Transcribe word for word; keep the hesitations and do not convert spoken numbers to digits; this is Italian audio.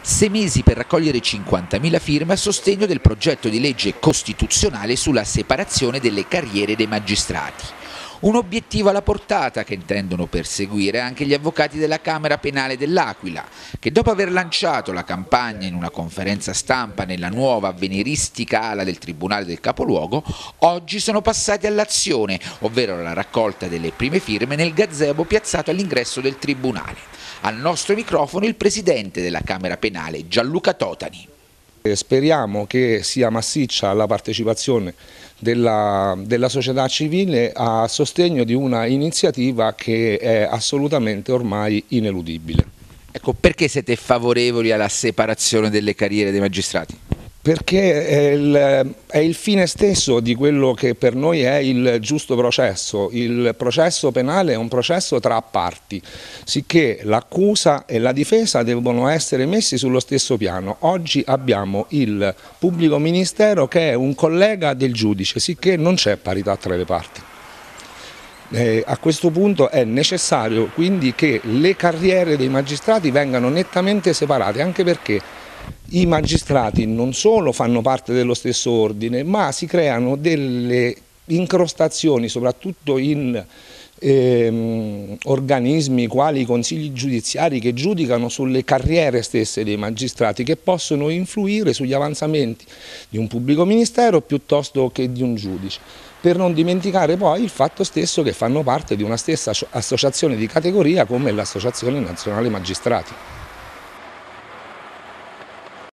Sei mesi per raccogliere cinquantamila firme a sostegno del progetto di legge costituzionale sulla separazione delle carriere dei magistrati. Un obiettivo alla portata che intendono perseguire anche gli avvocati della Camera Penale dell'Aquila, che dopo aver lanciato la campagna in una conferenza stampa nella nuova avveniristica ala del Tribunale del Capoluogo, oggi sono passati all'azione, ovvero alla raccolta delle prime firme nel gazebo piazzato all'ingresso del Tribunale. Al nostro microfono il presidente della Camera Penale, Gianluca Totani. Speriamo che sia massiccia la partecipazione della, della società civile a sostegno di una iniziativa che è assolutamente ormai ineludibile. Ecco, perché siete favorevoli alla separazione delle carriere dei magistrati? Perché è il, è il fine stesso di quello che per noi è il giusto processo. Il processo penale è un processo tra parti, sicché l'accusa e la difesa devono essere messi sullo stesso piano. Oggi abbiamo il pubblico ministero che è un collega del giudice, sicché non c'è parità tra le parti. Eh, a questo punto è necessario quindi che le carriere dei magistrati vengano nettamente separate, anche perché i magistrati non solo fanno parte dello stesso ordine, ma si creano delle incrostazioni, soprattutto in ehm, organismi quali i consigli giudiziari che giudicano sulle carriere stesse dei magistrati, che possono influire sugli avanzamenti di un pubblico ministero piuttosto che di un giudice. Per non dimenticare poi il fatto stesso che fanno parte di una stessa associazione di categoria come l'Associazione Nazionale Magistrati.